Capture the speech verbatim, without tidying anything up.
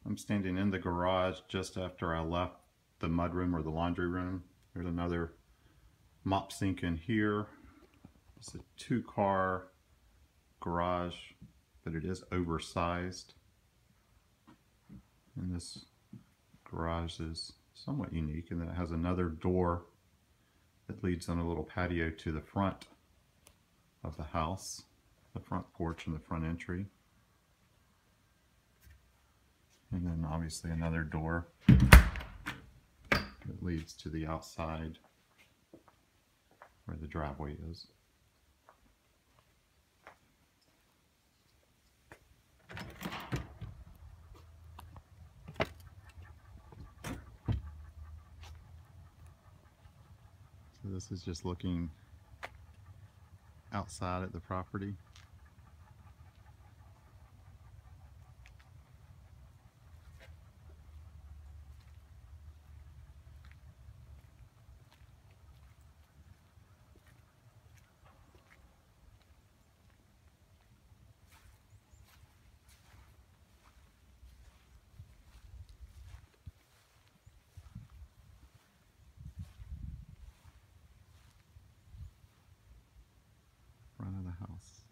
I'm standing in the garage just after I left the mudroom or the laundry room. There's another mop sink in here. It's a two-car garage, but it is oversized. And this garage is somewhat unique in that it has another door that leads on a little patio to the front of the house, the front porch and the front entry. And then obviously another door that leads to the outside where the driveway is. So this is just looking outside at the property. Front of the house.